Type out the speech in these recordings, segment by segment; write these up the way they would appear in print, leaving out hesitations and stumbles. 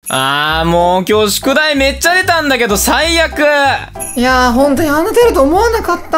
もう今日宿題めっちゃ出たんだけど最悪。 いやー、ほんとにあんな出ると思わなかった、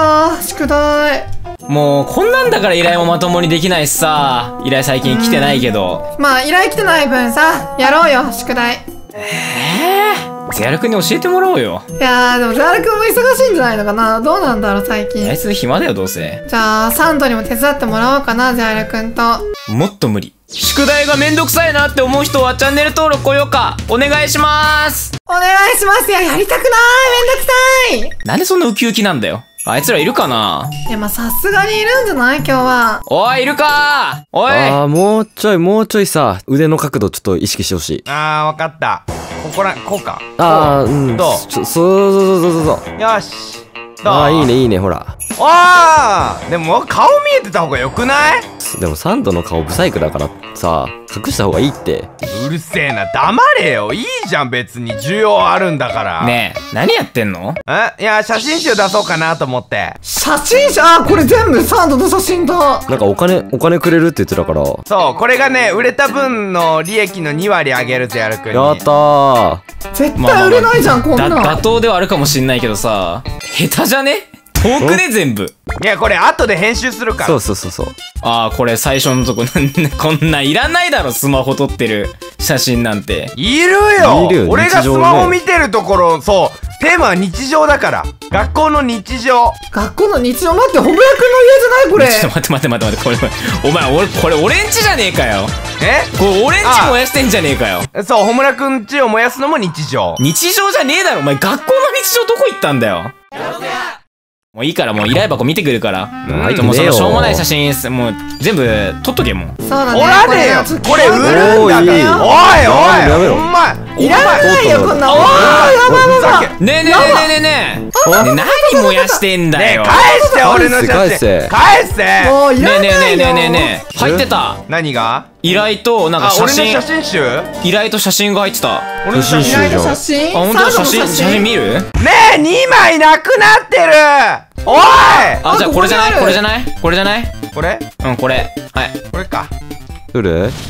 宿題。 もうこんなんだから依頼もまともにできないしさ。依頼最近来てないけど。 まあ依頼来てない分さ、やろうよ、宿題。 ゼアルくんに教えてもらおうよ。 いやー、でもゼアルくんも忙しいんじゃないのかな。どうなんだろう、最近。 あいつ暇だよどうせ。 じゃあサンドにも手伝ってもらおうかな、ゼアルくんと。 もっと無理。宿題がめんどくさいなって思う人はチャンネル登録高評価お願いします。 お願いします。いや、やりたくない、めんどくさい。 なんでそんなウキウキなんだよ。あいつらいるかな。 いや、まあさすがにいるんじゃない、今日は。 おい、いるかー。おい。 もうちょいさ、腕の角度ちょっと意識してほしい。 わかった。こうか。 うん。 どう？ そう。 よし。どう？ いいね、ほら。 でも顔見えてた方がよくない？ でもサンドの顔ブサイクだからさ、隠した方がいいって。 うるせえな、黙れよ。いいじゃん、別に需要あるんだから。 ねえ、何やってんの？ いや、写真集出そうかなと思って。 写真集？これ全部サンドの写真だ。 なんかお金くれるって言ってたから。 そう、これがね、売れた分の利益の2割あげるぜ、やるくんに。 やったー。 絶対売れないじゃん、こんなん。 妥当ではあるかもしんないけどさ、下手じゃね？遠くね全部。 いや、これ後で編集するから。 そう。 これ最初のとここんないらないだろ、スマホ撮ってる写真なんて。 いるよ。俺がスマホ見てるところ、そう。テーマは日常だから。学校の日常。 学校の日常？待って、ほむらくんの家じゃないこれ。 ちょっと待って。これ俺んちじゃねえかよ。これ俺んち燃やしてんじゃねえかよ。 そう、ほむらくんちを燃やすのも日常。 日常じゃねえだろ、お前学校の日常どこ行ったんだよ。もういいから、もう依頼箱見てくるから。もうそのしょうもない写真、もう全部撮っとけ、もう。 そうだね。 おらねえよ。これ売るんだから。おい、ほんま。 いらないよ、こんな。おー、やばい。 ねえ。何燃やしてんだよ。 返して、俺の写真。返して。 もういらないよ。 ねえ。入ってた。 何が？ 依頼と、なんか写真。 俺の写真集？ 依頼と写真が入ってた。 俺の写真集じゃん。 写真？ ほんと？写真見る？ ねえ、2枚なくなってる。おい！ じゃあこれじゃない？これこれ？ うん、これ。はい。 これか。 どれ？ うる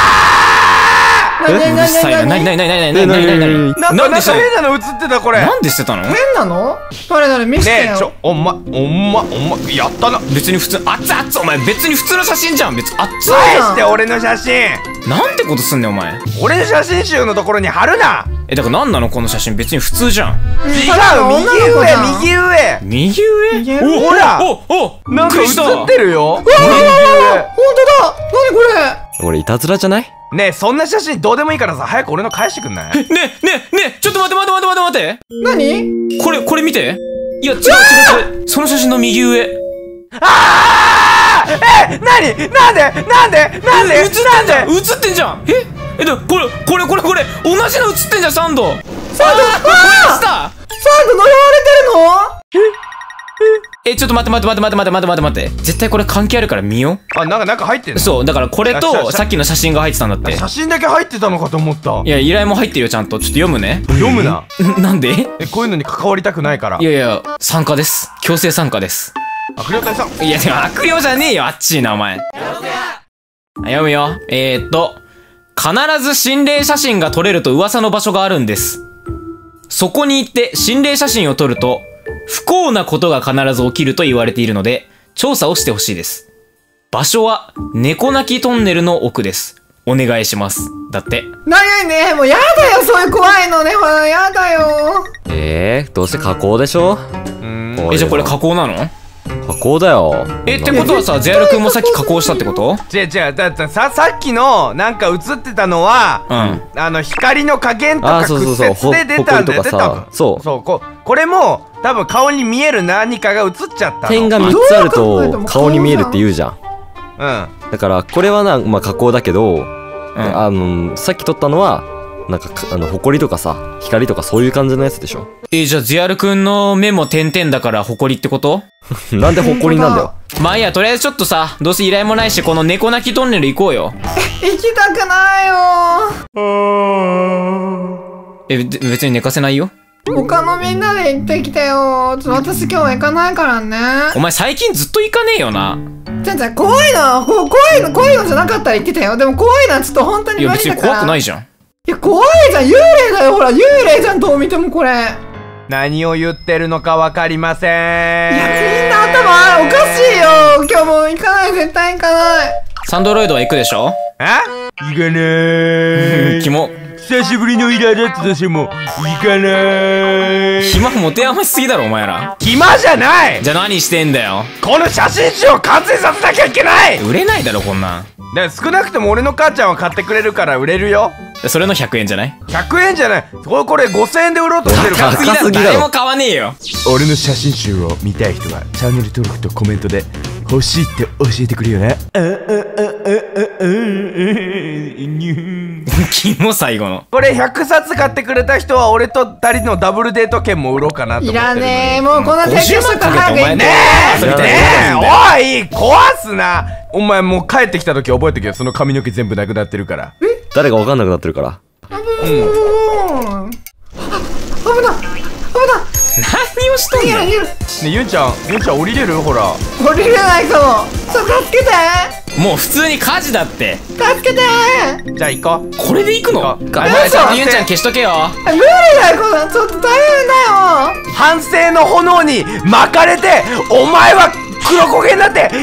さいな。何なんか変なの映ってた、これ。 なんで捨てたの？ 変なの？誰見せてよ。 ねえ、お前、やったな。 別に普通、熱々、お前別に普通の写真じゃん。別に熱々。 返して俺の写真。 なんてことすんねんお前。 俺の写真集のところに貼るな。 だから何なのこの写真？別に普通じゃん。 違う、右上。ほら、なんか映ってるよ。 ほんとだ。何これ？ 俺いたずらじゃない？ ねえ、そんな写真どうでもいいからさ、早く俺の返してくんない？ ねえ、ちょっと待って。 何？ これ見て。いや、違う。その写真の右上。 何？なんで映ってんじゃん。でもこれ同じの映ってんじゃん、サンド。これサンド呪われてるの？ ちょっと待って。絶対これ関係あるから見よう。 なんか入ってんの？そう、 だからこれとさっきの写真が入ってたんだって。 写真だけ入ってたのかと思った。 いや、依頼も入ってるよ、ちゃんと。ちょっと読むね。 読むな。 なんで？ こういうのに関わりたくないから。 いや、参加です。強制参加です。 悪霊隊さん。 いや、でも悪霊じゃねえよ、あっちいな、お前。読むよ。必ず心霊写真が撮れると噂の場所があるんです。そこに行って心霊写真を撮ると、不幸なことが必ず起きると言われているので、調査をしてほしいです。場所は、猫鳴きトンネルの奥です。お願いします。だって。 ね、もうやだよ、そういう怖いのね、やだよ。 どうせ加工でしょ？ じゃあこれ加工なの？ 加工だよ。 ってことはさ、ゼアルくんもさっき加工したってこと？ 違う、だってさっきのなんか映ってたのは、光の加減とか屈折で出たんだよね、多分。そう、これも多分顔に見える何かが映っちゃったの。 点が3つあると顔に見えるって言うじゃん。だからこれは加工だけど、さっき撮ったのはなんか埃とかさ、光とかそういう感じのやつでしょ。 じゃあゼアルくんの目も点々だから埃ってこと？ なんで埃なんだよ。 まあいいや、とりあえずちょっとさ、どうせ依頼もないし、この猫鳴きトンネル行こうよ。 行きたくないよ。 別に寝かせないよ。 他のみんなで行ってきてよ。私今日は行かないからね。 お前最近ずっと行かねえよな。 じゃ怖いのじゃなかったら言ってたよ。でも怖いのはちょっと本当に無理だから。 いや別に怖くないじゃん。 いや、怖いじゃん。幽霊だよ。ほら、幽霊じゃん。どう見てもこれ。いや、 何を言ってるのか分かりません。 みんな頭おかしいよ。今日もう行かない。絶対行かない。 サンドロイドは行くでしょ？ 行かねー。 キモ。 久しぶりの依頼だったとしても行かなーい。 暇持て余しすぎだろお前ら。 暇じゃない。 じゃあ何してんだよ。 この写真集を完成させなきゃいけない。 売れないだろこんなん。 だから少なくとも俺の母ちゃんは買ってくれるから売れるよ。 それの100円じゃない？ 100 円じゃない。これ5000円で売ろうとしてるから。 高すぎだろ。誰も買わねえよ。 俺の写真集を見たい人はチャンネル登録とコメントで欲しいって教えてくれよな。 キモ最後の。 これ100冊買ってくれた人は俺と2人のダブルデート券も売ろうかなと思ってるのに。 いらねえ。もうこんな手 50万かけてお前ねえねえ、おい壊すな。お前もう帰ってきた時覚えてけよ。その髪の毛全部なくなってるから。 誰か分かんなくなってるから。 危ない。 何をしとんの？ いやいや、 ねえユンちゃん降りれる？ほら降りれないかも。助けて。 もう普通に火事だって。 助けて。 じゃあ行こう。 これで行くの？お行こう前ちょっとユンちゃん消しとけよ。 無理だよ。こんなちょっと大変だよ。 反省の炎に巻かれてお前は黒焦げになって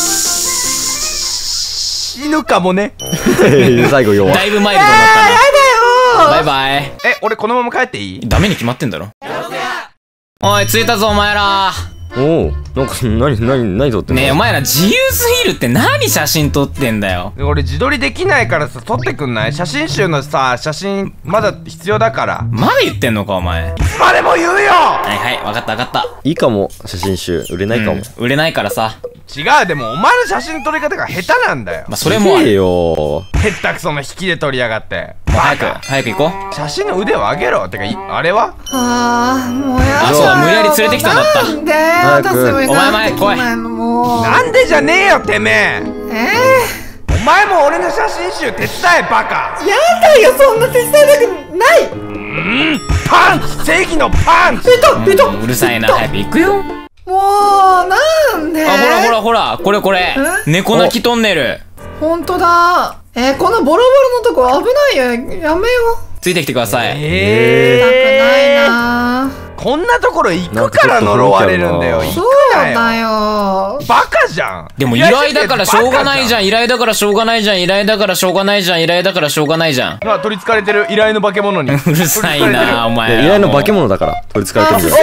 死ぬかもね。 最後弱だいぶマイルドになったな。 やだよ。 バイバイ。 俺このまま帰っていい？ ダメに決まってんだろ。おい着いたぞお前ら。 おお、なんか何撮ってんの？ ねえお前ら自由すぎるって。何写真撮ってんだよ。 俺自撮りできないからさ撮ってくんない？写真集のさ写真まだ必要だから。 まだ言ってんのかお前。 いつまでも言うよ。 はいはい分かった分かった。 いいかも。写真集売れないかも。 売れないからさ。 違う。でもお前の写真撮り方が下手なんだよ。 まあそれもあいいる。 よ。 へったくその引きで撮りやがって。 もう早く行こう。 写真の腕を上げろ。てかあれはああ、もうやだ。 あそうだ無理やり連れてきたんだった。 なんで早く私も行かないといけないのもう。 なんでじゃねえよてめえ。お前も俺の写真集手伝えバカ。 やだよ。そんな手伝いたくない。 パンチ。正義のパンチ。 うるさいな。早く行くよ。 もうなんで。 あほらこれ猫鳴きトンネル。 ほんとだ。このボロボロのとこ危ないよ。やめよう。 ついてきてください。 痛くないな。 こんなところ行くから呪われるんだよ。行そうくなよ。 だよ。 バカじゃん。 でも依頼だからしょうがないじゃん。依頼だからしょうがないじゃん。依頼だからしょうがないじゃん。依頼だからしょうがないじゃん。 取りつかれてる依頼の化け物に。 うるさいなお前。 依頼の化け物だから取りつかれてるんだよ。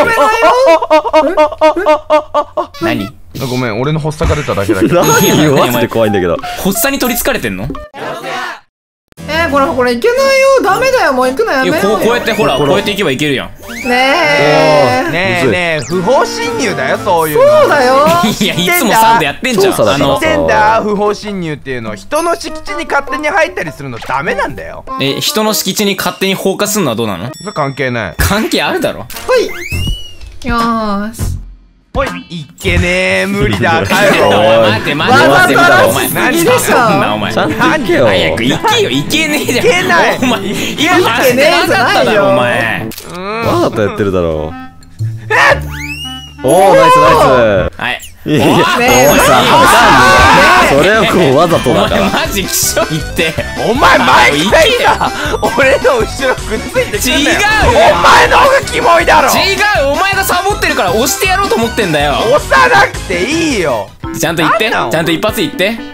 何？ ごめん俺の発作が出ただけだけど。 何よマジで怖いんだけど。 発作に取りつかれてんの？ これいけないよ。ダメだよ。もう行くのやめようよ。 こうやってほらこうやって行けばいけるやん。 ねえ不法侵入だよそういうの。 そうだよ。 いやいつもサンドやってんじゃん。 調査だから知ってんだ。不法侵入っていうの人の敷地に勝手に入ったりするのダメなんだよ。 人の敷地に勝手に放火すんのはどうなの？ それ関係ない。 関係あるだろ。 はいよーし。 ほいいけねえ無理だ帰ろう。 待てお前何でしょ。 そんなお前ちゃんと行けよ。 早く行けよ。行けねえじゃん。 いけない。 お前今話してなかっただろお前。 わざとやってるだろう。おおナイスナイス。 はい。 いやもうさそれはこうわざとだから。 お前マジ気象言って。 お前前来たいな。俺の後ろくっついてくんなよ。 違うよ。 お前の方がキモいだろ。 違うお前がサボってるから押してやろうと思ってんだよ。 押さなくていいよ。 ちゃんと言って。ちゃんと一発言って。はい。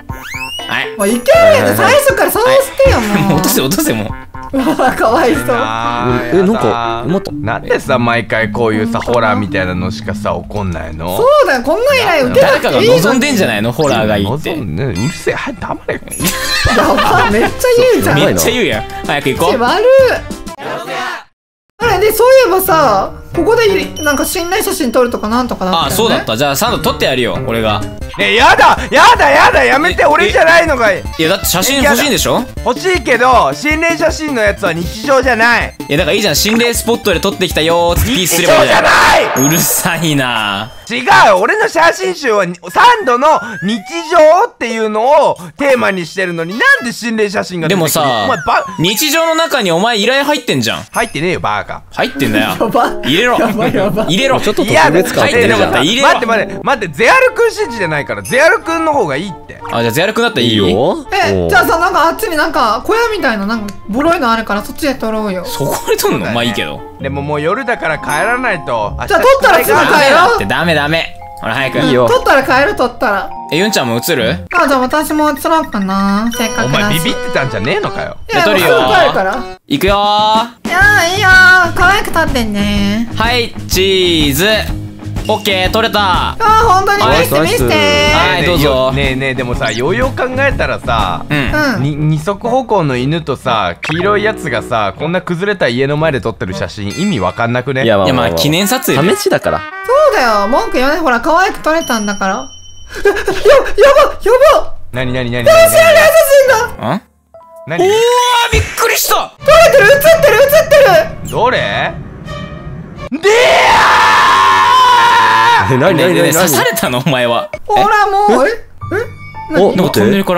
もういけないよ。最初からそうしてよもう。 落とせもう。 かわいそう。 なんか待った。 なんでさ毎回こういうさホラーみたいなのしかさ起こんないの？ そうだよ。こんな依頼受けな誰かがくていいのに。 望んでんじゃないの？ホラーがいいって。 うるせえ。はい黙れ。 やばめっちゃ言うじゃん。 めっちゃ言うやん。早く行こう。 悪い。あれでそういえばさ、ここでなんか心霊写真撮るとかなんとかなったよね。 あそうだった。じゃあサンド撮ってやるよ俺が。 ねえやだやめて。俺じゃないのがいい。 いやだって写真欲しいんでしょ？ 欲しいけど心霊写真のやつは日常じゃない。 いやだからいいじゃん。心霊スポットで撮ってきたよーってピースすればいいじゃん。 日常じゃない。 うるさいな。 違う。俺の写真集はサンドの日常っていうのをテーマにしてるのになんで心霊写真が出てくるの？ でもさお前日常の中にお前依頼入ってんじゃん。 入ってねえよバカ。 入ってんだよ。 やば依入れろ。入れろ。 ちょっと特いや別感入ってなかったら入れろ。 待ってゼアルくん指示じゃないからゼアルくんの方がいいって。 あ、じゃあゼアルくんだったらいいいいよ。 じゃあさ、なんかあっちになんか小屋みたいななんかボロいのあるからそっちで撮ろうよ。 そこで撮んの？まあいいけど。 でももう夜だから帰らないと。 じゃあ撮ったらすぐ帰ろう。 ダメ。ほら早く。 いいよ。 撮ったら帰る、撮ったら。 ユンちゃんも映る？ あ、じゃあ私も撮ろうかな。せっかおくだし。 前ビビってたんじゃねえのかよ。 いや、 撮るよ。 もうすぐ帰るから。 いくよー。 いやいいよ、可愛く撮ってんね。 はい、チーズ。オッケー、撮れた。 本当に見せて見せて。 はい、どうぞ。 ねえでもさ、ようよう考えたらさ、 うん。 二足歩行の犬とさ、黄色いやつがさ、こんな崩れた家の前で撮ってる写真意味わかんなくね？ いやまあ記念撮影。 試しだから。 そうだよ、文句言わない。ほら、可愛く撮れたんだから。やば何知らない写真だ。 ん？ 何？ おー、びっくりした。 撮れてる、映ってる。 どれ？ 何刺されたのお前は。 ほらもう、 お、 なんかトンネルから。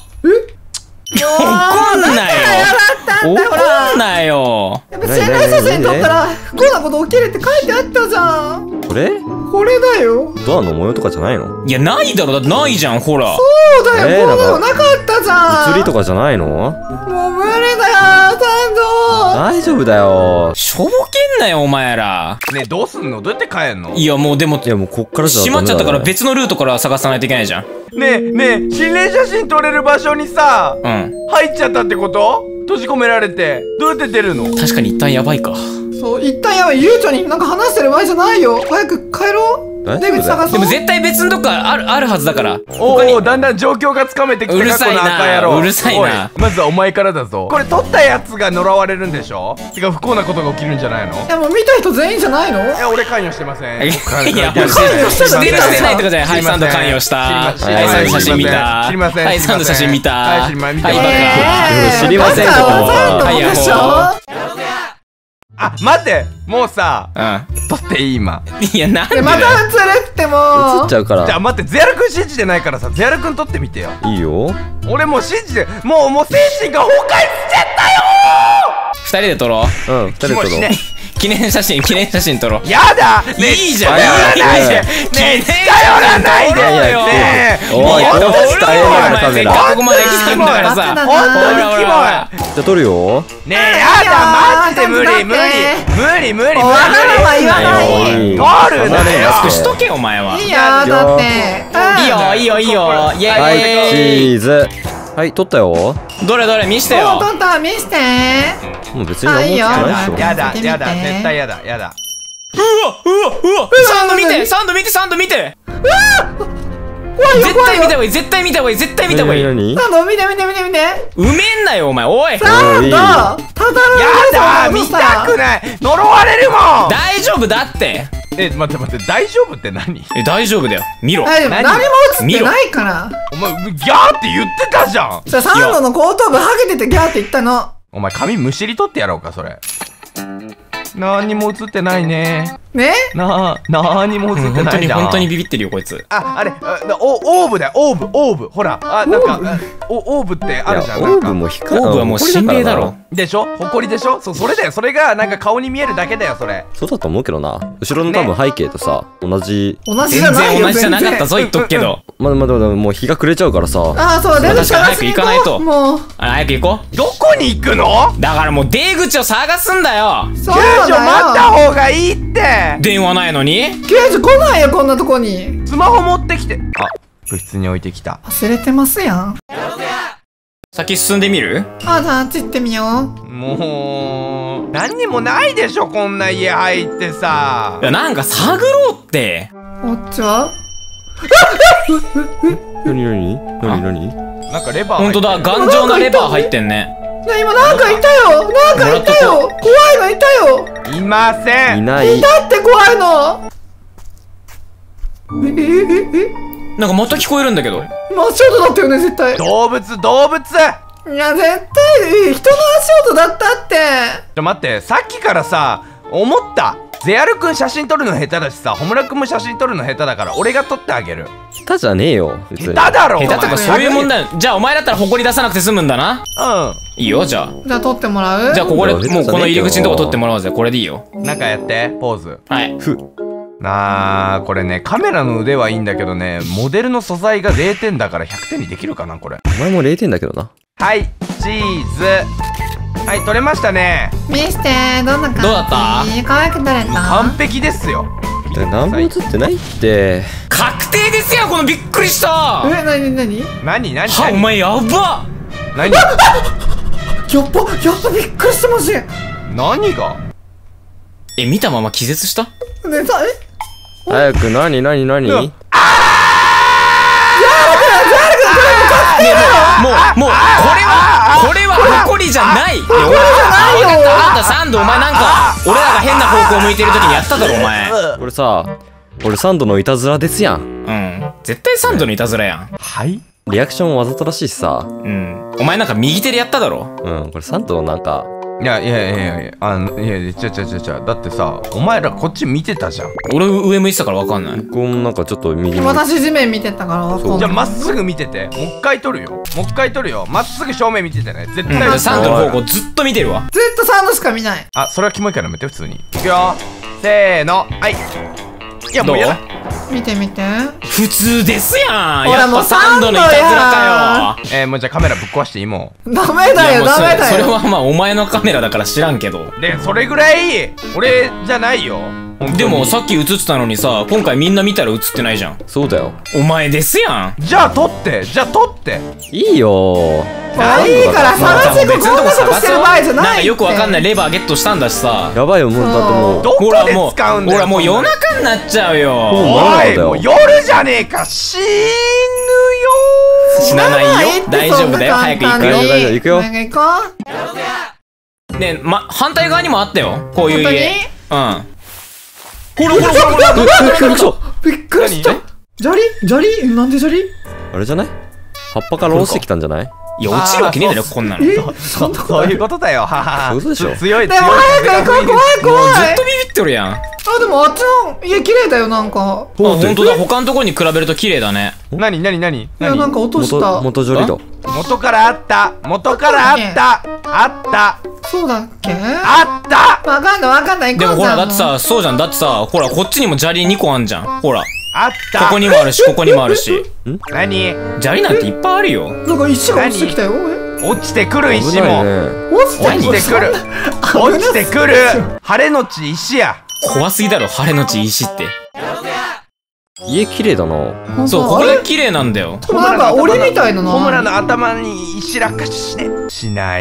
怒んなよ。怒んなよ。 やっぱ心霊写真撮ったら不幸なこと起きるって書いてあったじゃん。 これこれだよ。 ドアの模様とかじゃないの？ いや、ないだろ。だってないじゃん、ほら。 そうだよ、こんなのなかったじゃん。 釣りとかじゃないの？ もう無理だよ、サンド。 大丈夫だよ。 しょぼけんなよ、お前ら。 ねえ、どうすんの？どうやって帰んの？ いや、もうでも、 いやもうこっからじゃ閉まっちゃったから別のルートから探さないといけないじゃん。 ねえ、心霊写真撮れる場所にさ、 うん。 入っちゃったってこと？閉じ込められて、どうやって出るの？ 確かに一旦やばいか。 そう、一旦やばい。ゆうちょになんか話してる場合じゃないよ。早く帰ろう。 大丈夫だよ出口探そう。 でも絶対別のとこあるはずだから。 おお、だんだん状況がつかめてきた。 うるさいなこの赤野郎。 うるさいなおまずはお前からだぞ。これ撮ったやつが呪われるんでしょ？てか不幸なことが起きるんじゃないの？ いや、もう見た人全員じゃないの？ いや、俺関与してません。 いや、 関与したらしてるしてないとかじゃない。はい、サンド関与した。はい、サンド写真見た。 知りません。 はい、サンド写真見た。 はい、知りません。 はい、 知りませんとかサンドでしょ。 あ、待って、もうさ、 う撮っていい今。 ん。いや、なんでまだよ。 た映るっても映っちゃうから。 じゃあ待って、ゼアルくん信じてないからさ、ゼアルくん撮ってみてよ。 いいよ。 俺もう信じて、もう精神が崩壊しちゃったよ二人で撮ろう。 うん、二人で撮ろう。 記念写真撮ろう。 やだいいじゃん。 近寄らないでねえ、近寄らないでねえおい、 もうどうしたよ、カメラ。 ここまで来たんだからさ。 バカだな本当にキモいじゃあ撮るよ。 ねえ、やだ、マジで無理わがまま言わない。 撮るなよマスクしとけよ、お前は。 いいよ、だって。 いいよ。イェはい、 ーイ。 チーズ。はい、撮ったよ。 どれ見してよ。 撮った、見して。 もう別に何も映ってないでしょ。 やだ、絶対やだ。 うわサンド見て絶対見た方がいい。 何？ サンド見て。 埋めんなよ、お前。おい。 サンド、ただのやだ、見たくない。呪われるもん。 大丈夫だって。 待って、大丈夫って何？ 大丈夫だよ。見ろ。 何も映ってないから。 お前、ギャーって言ってたじゃん。 サンドの後頭部ハゲててギャーって言ったの。 お前、髪むしり取ってやろうか、それ。何にも映ってないね。 ね？ 何も映ってないじゃん。 本当にビビってるよ、こいつ。 あれ、オーブだよ、オーブ。ほら、なんか、オーブってあるじゃん。 オーブも光る。 オーブはもう心霊だろ。 でしょ？埃でしょ？それだよ。それがなんか顔に見えるだけだよ、それ。 そうだと思うけどな。後ろの多分背景とさ、同じじゃ全ないよ。 然同じじゃなかったぞ、言っとくけど。 まだもう日が暮れちゃうからさ。 ああ、そう、出口早く行かないと。 もう。 早く行こどこに行くの？ う。だからもう出口を探すんだよ。 そう救助だ待ったよ。 方がいいって。 電話ないのに。 救助来ないよ、こんなとこに。 スマホ持ってきて。部室に置いてきた。 忘れてますやん。 先進んでみる？ じゃああっち行ってみよう。 もう、何にもないでしょ、こんな家入ってさ。 いや、なんか探ろうって。 こっちは何？ なんかレバー。 ほんとだ、頑丈なレバー入ってんね。 ね、今なんかいたよ。怖いのいたよ。 いません。 いない。 いたって怖いの。 なんかまた聞こえるんだけど。 真足音だったよね、絶対。 動物。 いや、絶対人の足音だったって。 待って、さっきからさ、思った。ゼアルくん写真撮るの下手だしさ、ホムラくんも写真撮るの下手だから俺が撮ってあげる。 下手じゃねえよ別に。 下手だろ。 下手とかそういう問題。じゃあお前だったら埃出さなくて済むんだな。いいよ、じゃあ。 じゃあ取ってもらう。 じゃあここでもうこの入り口のとこ取ってもらおうぜ。これでいいよ。 なんかやってポーズ。 はい。 なあ、これね、カメラの腕はいいんだけどね、モデルの素材が0点だから100点にできるかなこれ。 お前も0点だけどな。 はい、チーズ。はい、取れましたね。 見して、どんな感じ？ どうだった？ 可愛く撮れた？ 完璧ですよ。 何も映ってないって。 確定ですよ、このびっくりした。 なには、お前やば。 何？ やっぱびっくりしてますよ。 何が？ 見たまま気絶した？ ね、 早く、何？ もう、これは誇りじゃない。誇りじゃないよ。分かった、サンド、お前なんか俺らが変な方向向いてる時にやっただろお前。 これさ、俺サンドのいたずらですやん。 うん、絶対サンドのいたずらやん。 はい。 リアクションわざとらしいしさ。 うん、お前なんか右手でやっただろ。 うん、これサンドなんか。 いや、だってさ、お前らこっち見てたじゃん。 俺上向いてたから分かんない。 こうなんかちょっと右に。 私地面見てたから分かんない。 じゃあまっすぐ見てて、もう一回撮るよ。まっすぐ正面見ててね。絶対。 サンドの方向ずっと見てるわ。 ずっとサンドしか見ない。 あ、それはキモいからやめて、普通に。いくよ。せーの、はい。いや、もうやだ。 見て普通ですやん。 ほらやっぱサンドのいたずらかよ。 もうじゃあカメラぶっ壊していいもん。 ダメだよ。 それはまあお前のカメラだから知らんけど。 で、それぐらい俺じゃないよ。 でもさっき映ってたのにさ、今回みんな見たら映ってないじゃん。 そうだよ。 お前ですやん。 じゃあ撮って。 いいよ。 いいから探してこんなことしてる場合じゃない。 なんかよくわかんないレバーゲットしたんだしさ。 やばいよ、もうだってもう。 どこで使うんだよ。 ほらもう夜中になっちゃうよ。 おい、もう夜じゃねえか。死ぬよ。 死なないよ。大丈夫だよ。早く行くよ。 行くよ。 ねえ、反対側にもあったよ。こういう家。うん。ほら。 びっくりした。砂利？なんで砂利？ あれじゃない？葉っぱから落ちてきたんじゃない？ いや、落ちるわけねえだろ、こんなの。 そういうことだよ。 そういうことでしょ。 強い。 でも早く行こう、怖い。 ずっとビビってるやん。 あ、でもあっちの家綺麗だよ、なんか。 ほんとだ、他のところに比べると綺麗だね。 何？ いや、なんか落とした。 元砂利だ。 元からあった。 そうだっけ？ あった。 わかんない。 でもほら、だってさ、そうじゃん。だってさ、ほら、こっちにも砂利2個あんじゃん。ほら。 あった。 ここにもあるし、ここにもあるし。 何？ 砂利なんていっぱいあるよ。 なんか石が落ちてきたよ。 落ちてくる石も。 落ちてくる。晴れのち石や。 怖すぎだろ、晴れのち石って。 家綺麗だな。 そう、ここが綺麗なんだよ。 なんか檻みたいなの。 ホムラの頭に石落下しない。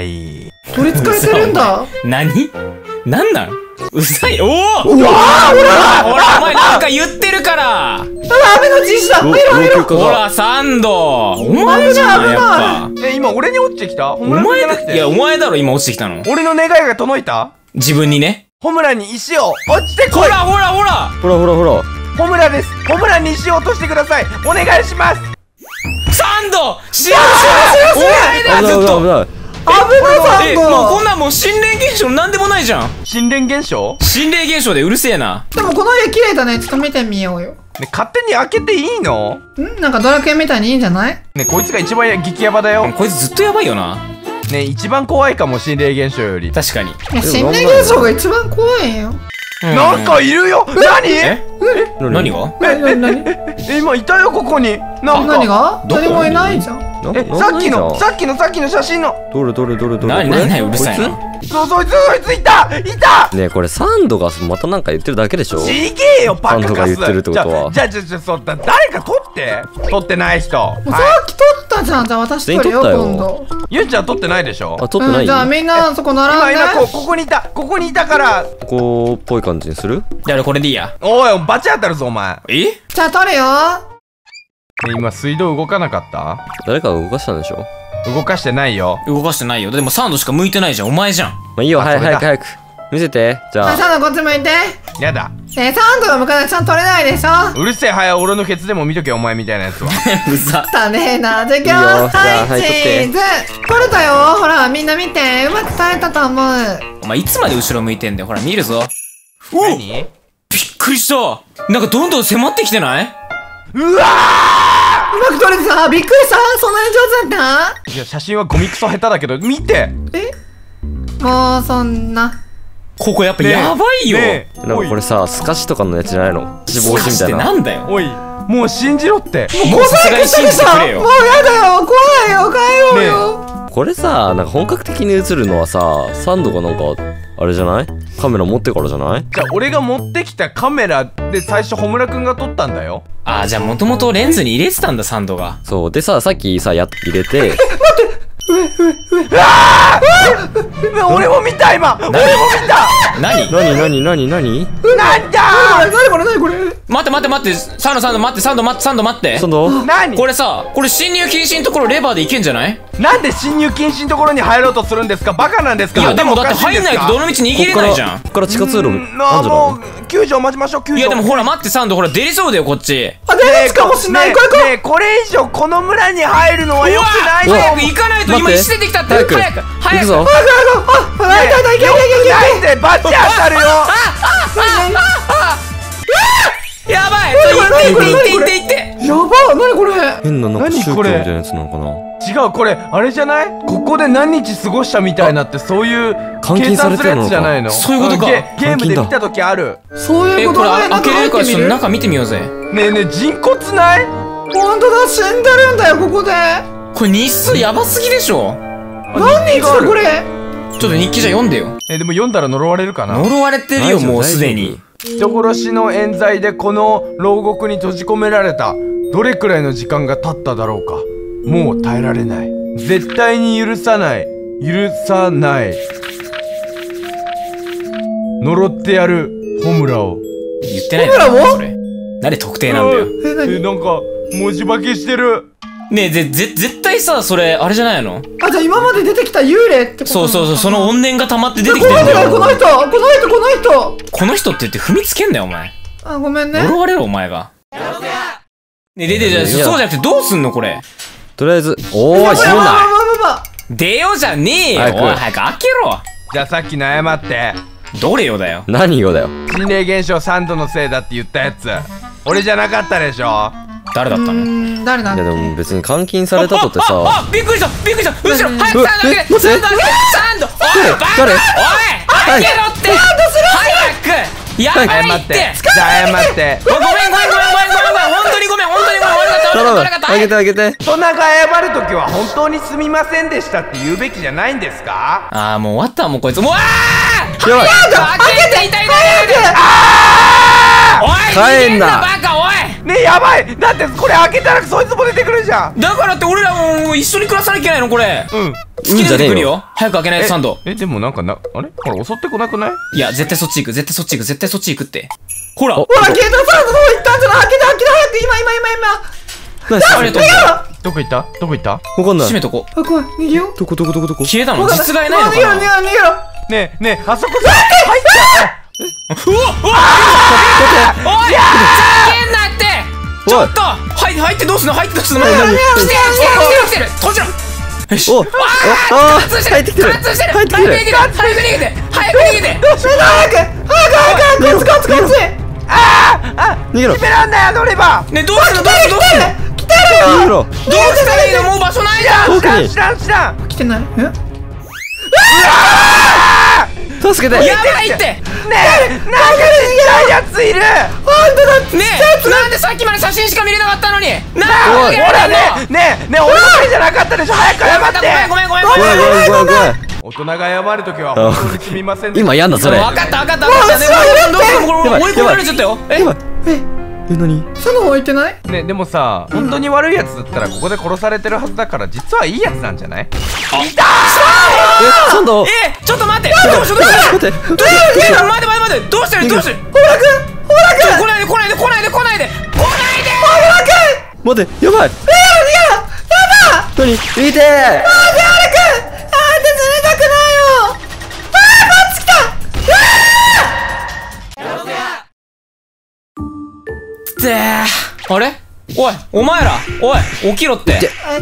取り憑かれてるんだ。 なんなん？うざい。おわ！ほら、お前なんか言ってるから。 雨のち石だ。 ほら、サンド。お前じゃん、やっぱ。 今俺に落ちてきた？ お前じゃなくて。いや、お前だろ、今落ちてきたの。 俺の願いが届いた？ 自分にね。 ホムラに石を落ちてこい。 ほら。 ホムラです。ホムラに石を落としてください。お願いします。 サンド！知らん！お前だ、ずっと。 危ないサンド。 もうこんなんもう心霊現象なんでもないじゃん。 心霊現象でうるせえな。 でもこの家綺麗だね。ちょっと見てみようよ。 ね、勝手に開けていいの？ なんかドラクエみたいにいいんじゃない？ ね、こいつが一番激ヤバだよ。 こいつずっとやばいよな。 ね、一番怖いかも、心霊現象より。 確かに。 心霊現象が一番怖いよ。 なんかいるよ。 何が？ 今いたよ、ここに。 何が？誰もいないじゃん。 さっきの写真の。 どれ何うるさいな。 そいついたねえ、これサンドがまたなんか言ってるだけでしょ。 ちげえよ、バカカス。 サンドが言ってるってことは。 じゃあ誰か撮ってない人。 さっき撮ったじゃん。じゃあ私撮るよ、今度。 ゆんちゃん撮ってないでしょ。 あ、撮ってない。 じゃあみんなそこ並んで。 今ここにいたから。 こうっぽい感じにする？ じゃあこれでいいや。 おい、バチ当たるぞお前。 じゃあ撮るよ。 今水道動かなかった？ 誰かが動かしたんでしょ？ 動かしてないよ。 でもサンドしか向いてないじゃん。お前じゃん。 まあいいよ、早く見せて。じゃあサンドこっち向いて。 やだ。 サンドが向かないとちゃんと撮れないでしょ。 うるせえ、俺のケツでも見とけ、お前みたいなやつは。 うざだねえな。じゃあ今日はいチーズ撮れたよ。ほらみんな見て、うまく撮れたと思う。 お前いつまで後ろ向いてんだよ。ほら見るぞ。 何？ びっくりした。なんかどんどん迫ってきてない？ うわー！ まく撮れてた。びっくりした。そんなに上手だった？ いや、写真はゴミクソ下手だけど、見て。 もうそんな。 ここやっぱやばいよ。 なんかこれさ、透かしとかのやつじゃないの？死亡死みたいな。 なんだよ。 おい、もう信じろって。 もうさすがに信じてくれよ。 もうやだよ、怖いよ、帰ろうよ。 これさ、なんか本格的に映るのはさ、サンドがなんかあれじゃない？カメラ持ってからじゃない？ じゃあ俺が持ってきたカメラで最初穂村くんが撮ったんだよ。 ああ、じゃあもともとレンズに入れてたんだ、サンドが。 そうでさ、さっきさ入れて俺も見た今。俺も見た。 何なんだ。 何これ。 待ってサンド待ってサンド待ってサンド何これさ、これ侵入禁止のところレバーでいけんじゃない？ なんで侵入禁止のところに入ろうとするんですか？バカなんですか？ いやでもだって入んないとどの道逃げれないじゃん。 こっから地下通路あんじゃない？ もう救助を待ちましょう。救助。 いやでもほら待ってサンド、ほら出りそうだよこっち。 あ、出るかもしんない。これ。 ねえ、これ以上この村に入るのは良くないよ。 早く行かないと今石出てきたって。早く行くぞ。 いけ。 なんでバチ当たるよ。 やばい。行って。 やば、何これ。 変ななんか宗教みたいなやつなのかな？ 違う、これあれじゃない？ここで何日過ごしたみたいなって、そういう計算するやつじゃないの？ そういうことか。 ゲームで見た時ある。 そういうことこれ開けれるからちょっと中見てみようぜ。 ねえ人骨ない？ ほんとだ、死んでるんだよここで。 これ日数やばすぎでしょ。 何日だこれ。 ちょっと日記じゃ読んでよ。 でも読んだら呪われるかな？ 呪われてるよもうすでに。 人殺しの冤罪でこの牢獄に閉じ込められた。どれくらいの時間が経っただろうか。もう耐えられない。絶対に許さない。呪ってやるホムラを。 言ってないだろそれ。なんで特定なんだよ。 なんか文字化けしてる。 ねえ絶対さ、それあれじゃないの？ あ、じゃあ今まで出てきた幽霊ってこと？ そうその怨念が溜まって出てきてんだよ。 この人って言って踏みつけんなよお前。 あ、ごめんね。 呪われるお前が。ねえじゃあそうじゃなくてどうすんのこれ。 とりあえずおーい、死ぬな。 出ようじゃねえよ。おい早く開けろ。 じゃあさっきの謝って。 どれよだよ。 何よだよ。 心霊現象サンドのせいだって言ったやつ、俺じゃなかったでしょ。 誰だったの？ 誰だ？ いやでも別に監禁されたとってさ。 あびっくりした後ろ早くサンド開けて。サンドおい誰？ おい開けろって早く。やばいって。 じゃあ謝って。 ごめん本当にごめん悪かった。 開けて。 大人が謝るときは本当にすみませんでしたって言うべきじゃないんですか？ ああもう終わったもうこいつ。もうやばい。 開けて痛い。おい帰んなバカおい。 ねえやばい。だってこれ開けたらそいつも出てくるじゃん。 だからって俺らも一緒に暮らさなきゃいけないのこれ。 うん。 好きな出てくるよ。早く開けないとサンド。 でもなんかあれこれ襲ってこなくない？ いや絶対そっち行くってほらほら、消えた。サンドの方行ったんじゃない？開けた早く。今。 ありがとう。 どこ行ったわかんない。 閉めとこ。 あ、怖い。逃げよう。 どこ消えたの？実害ないのかな？ 逃げろ。 ねえあそこさ入っちゃうわおいざけんなって。ちょっと入ってどうすんの？来てる閉じろ。よし。貫通してる。早く逃げて。 こっち。 逃げろ。 決めらんないよレバー。 ねどうするの？ 来てる逃げろ。 どうしたらいいの？もう場所ないじゃん。 知らん。 来てない？ 助けて。 やばいって。 ねえなんかちっちゃいやついる。 本当だ。 ねえなんでさっきまで写真しか見れなかったのに。なんほでらね俺のせいじゃなかったでしょ。早く謝って。 ごめん。 怖い。 大人が謝るときは本当にすみません。 今やんだそれ。 分かった。どうするの？追い込まれちゃったよ。 何？ その置いてない？ ねでもさ、本当に悪いやつだったらここで殺されてるはずだから、実はいいやつなんじゃない？ サンド。 ちょっと待って。どうして待ってどうしてる？ ほら来ないで。 待って、やばい。何？見て。 あんた冷たくないよ。こっち来た。 あれ？おいお前ら起きろって。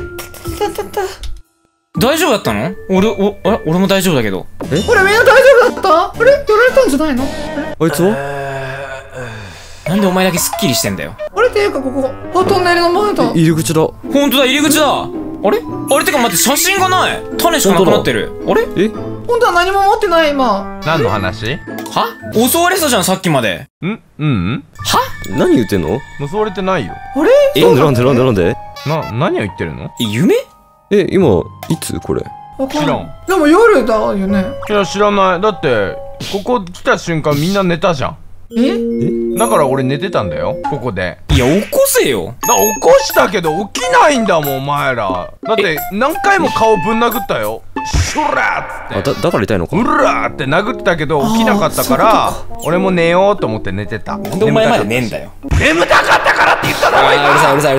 大丈夫だったの？俺も大丈夫だけど。 俺みんな大丈夫だった？あれ？やられたんじゃないの？ あいつは？ なんでお前だけスッキリしてんだよ。 あれ？ っていうかここトンネルの前だ。 入り口だ。 ほんとだ、入り口だ。あれてか待って、写真がない。種しかなくなってる。あれほんとは何も持ってない今。 何の話？ は？襲われてたじゃん、さっきまで。 は？ 何言ってんの？ 襲われてないよ。 あれ？ なんで何を言ってるの？ 夢？ 今いつこれ？ 知らん。 でも夜だよね。 いや知らない。だってここ来た瞬間みんな寝たじゃん。だから俺寝てたんだよ、ここで。 いや、起こせよ。 起こしたけど起きないんだもん、お前ら。だって何回も顔ぶん殴ったよ。シュラーっつって。 だから痛いのか。 うらーって殴ってたけど起きなかったから、俺も寝ようと思って寝てた。 なんでお前まで寝んだよ。 眠たかったからって言っただろ。 うるさい。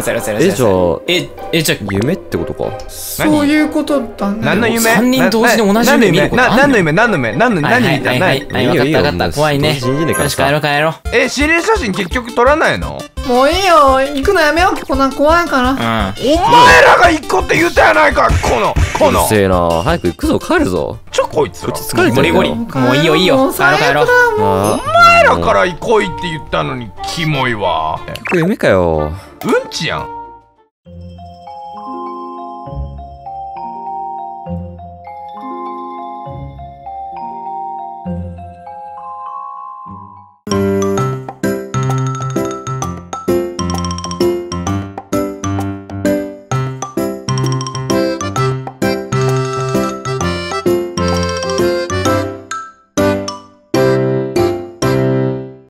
じゃあ夢ってことか。 そういうことだね。 何の夢 ？3人同時に同じ夢見ることあんの？ 何の夢何見た？ はい、分かった。怖いね。よし、帰ろう。 心霊写真結局撮らないの？ もういいよ、行くのやめよう。ここなんか怖いから。 お前らが行こうって言ったやないか、このうるせえな。早く行くぞ、帰るぞ。 こいつらこっち疲れてるよ。 ゴリもういいよ。帰ろう。 お前らから行こいって言ったのにキモいわ。 結構夢かよ。 うんちやん。